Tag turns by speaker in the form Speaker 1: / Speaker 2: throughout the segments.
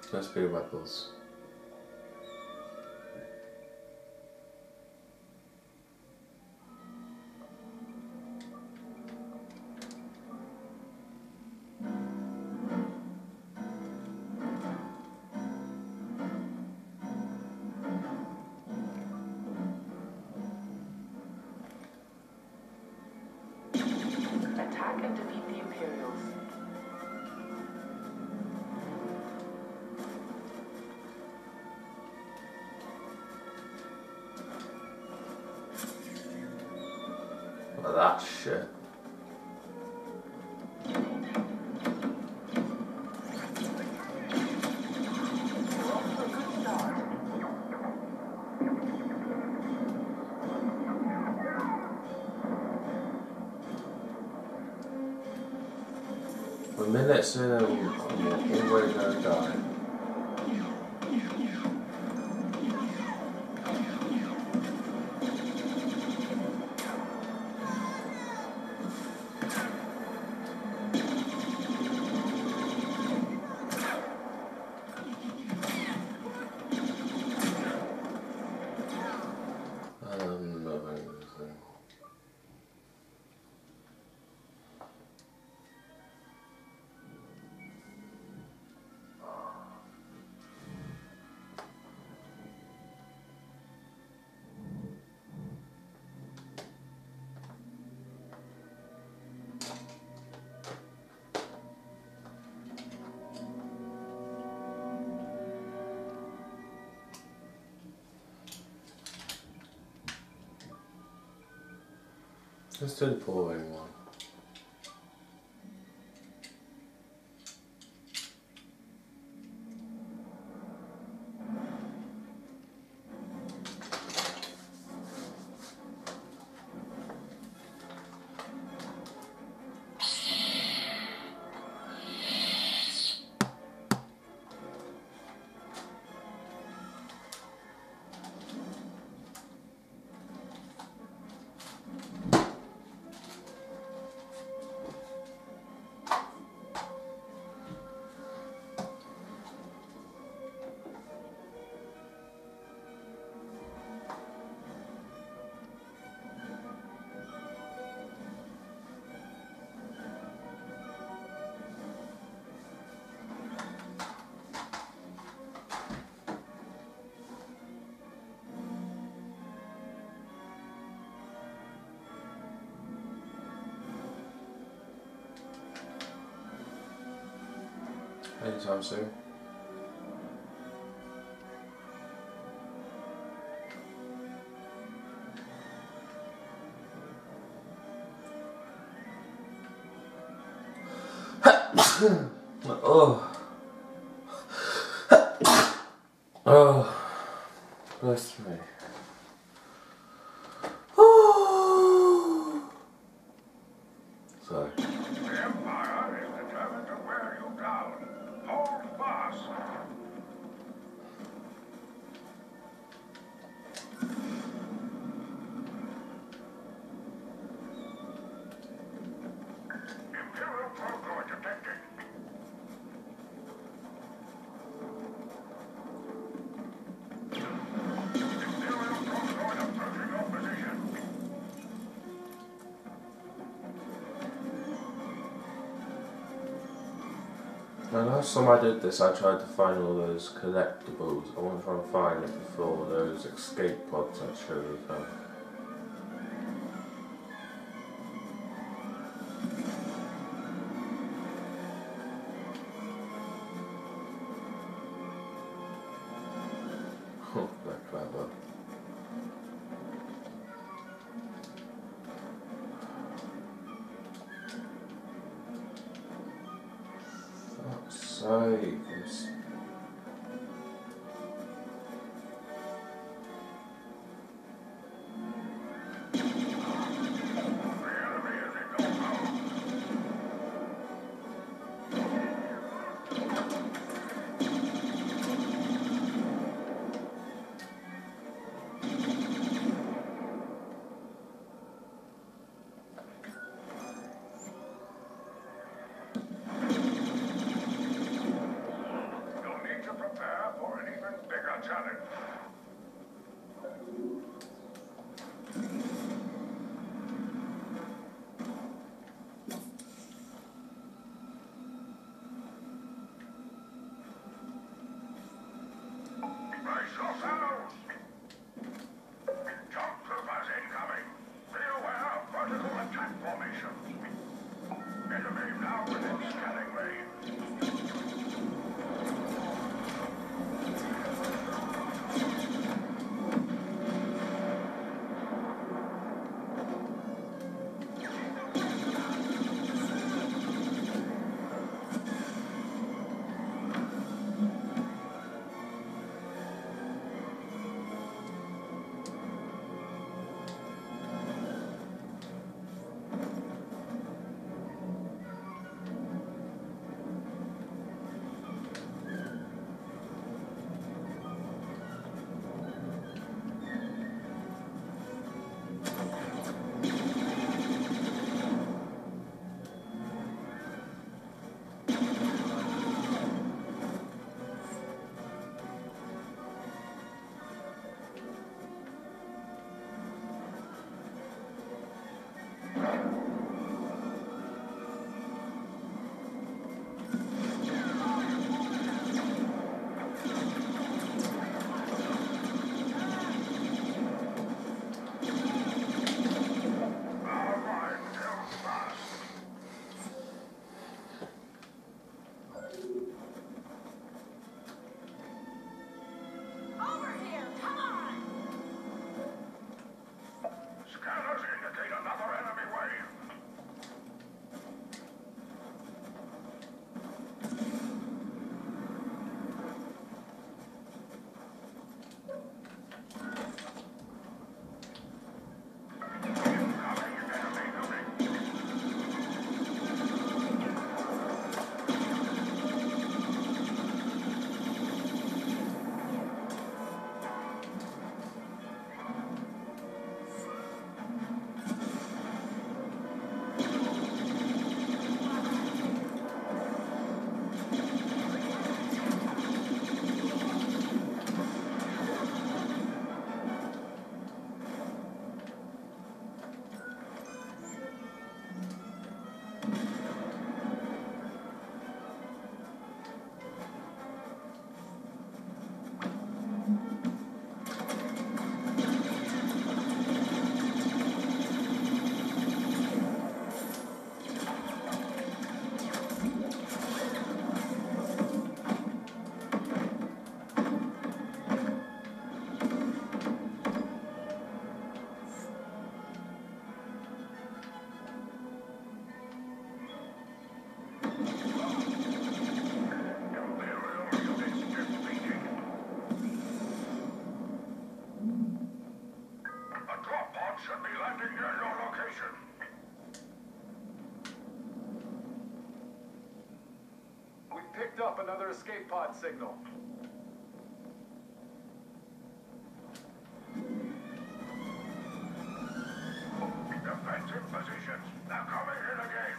Speaker 1: Let's be rebels.
Speaker 2: Attack and defeat the Imperials.
Speaker 1: Look at that shit.
Speaker 2: We're off to a good start.
Speaker 1: We're minutes in and we're already gonna die. Let's do the boring one. Anytime soon. Oh. Oh. Bless me. Oh. Sorry.
Speaker 3: The Empire is determined to wear you down. Hold fast. Imperial Proco detected. Imperial Proco approaching your position.
Speaker 1: The last time I did this, I tried to find all those collectibles. I want to try and find it before those escape pods actually come. They're clever. Fuck's sake.
Speaker 3: position.
Speaker 4: We picked up another escape pod signal.
Speaker 3: Defensive positions. They're coming in again.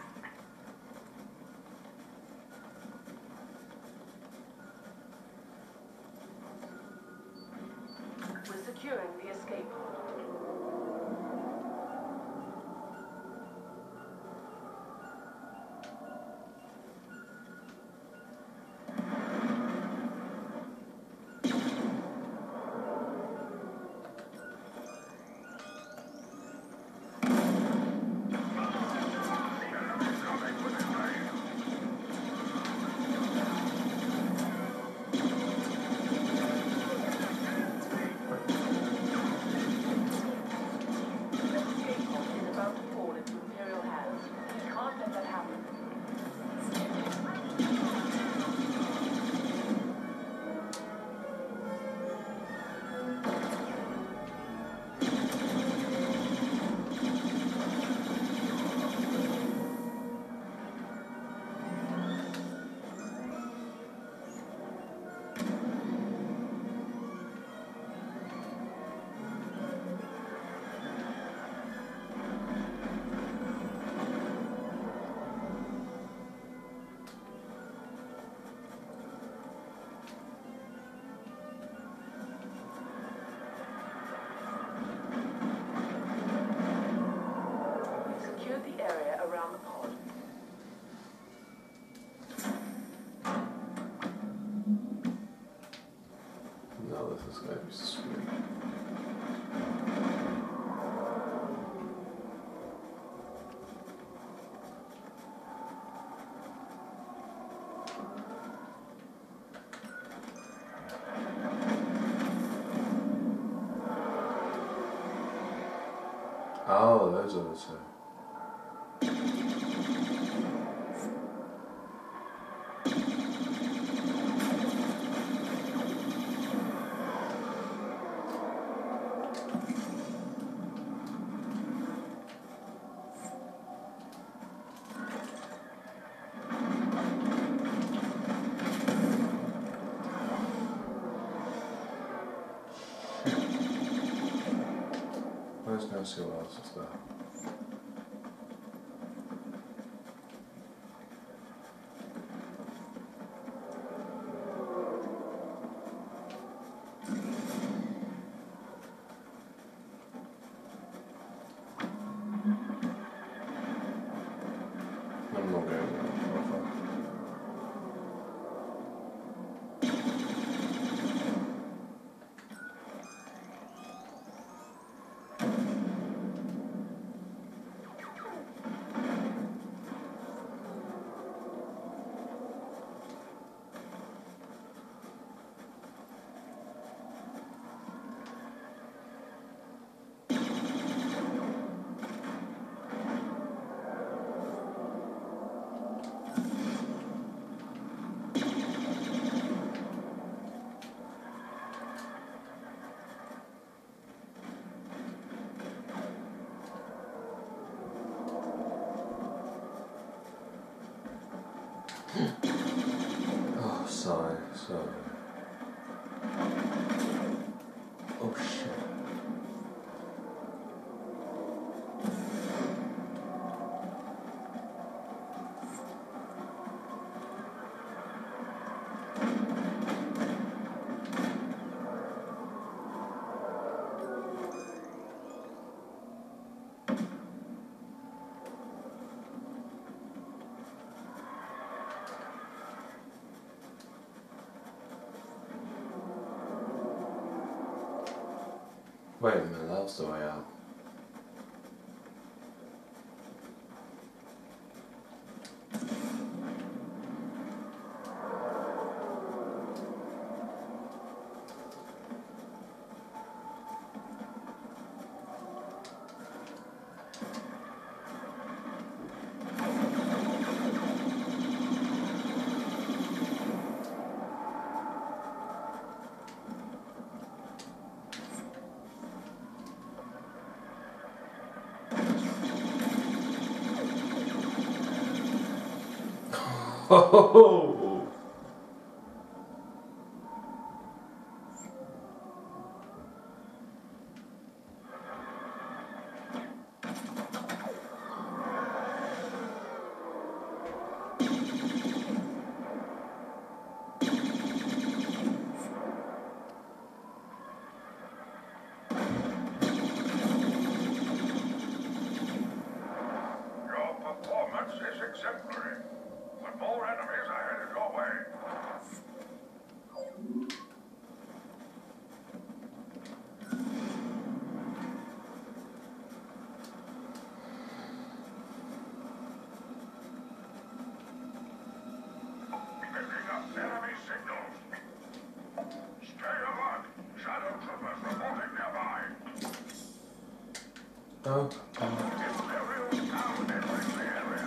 Speaker 2: We're securing the escape pod.
Speaker 1: This is going to be sweet. Oh, those are the two. Let's go see what else is there. I'm not going there. Oh, sorry. Oh, shit. Wait a minute, that's the way out. Oh!
Speaker 3: Your performance is exemplary. But more enemies are headed your way. Picking up enemy signals. Stay alert. Shadow troopers reporting nearby.
Speaker 1: Oh.
Speaker 3: Imperial town entering the area.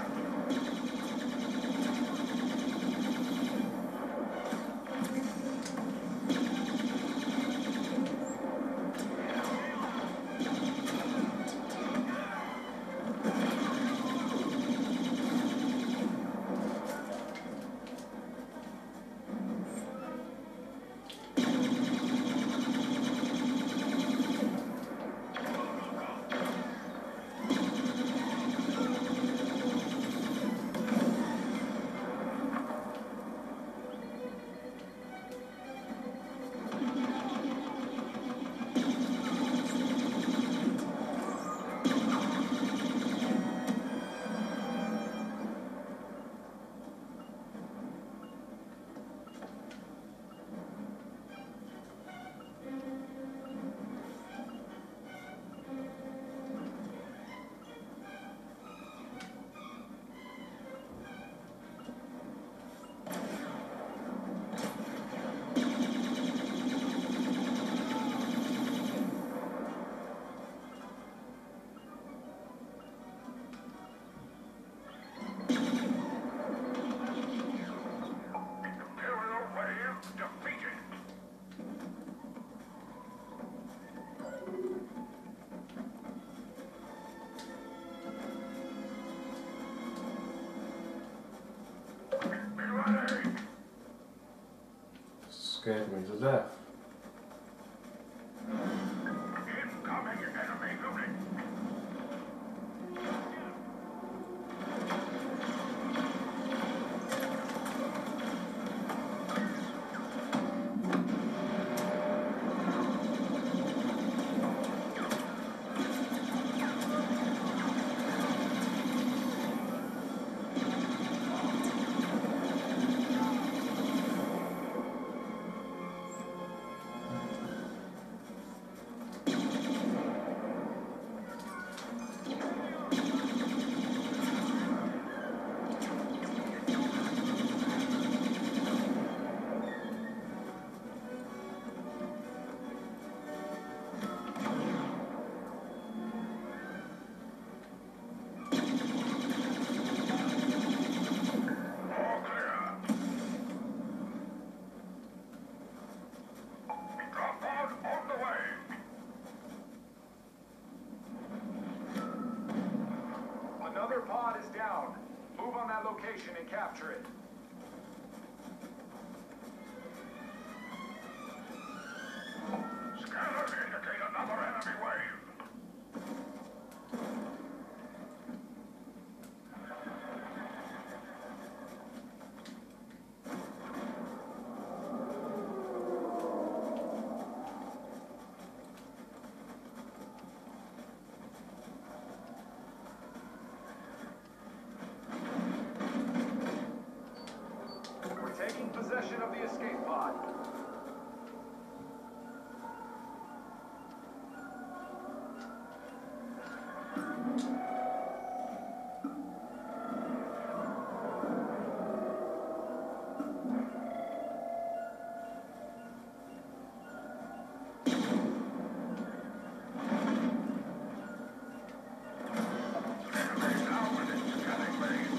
Speaker 3: Imperial wave defeated. Be ready.
Speaker 1: Scared me to death.
Speaker 3: Incoming enemy unit. All clear. Drop pod on the way.
Speaker 4: Another pod is down. Move on that location and capture it.
Speaker 3: Scanners indicate another enemy wave.
Speaker 4: We're taking possession of the escape pod.
Speaker 3: Enemy now within scanning range.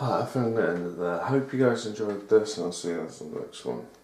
Speaker 1: I think I'm going to end it there. I hope you guys enjoyed this, and I'll see you guys in the next one.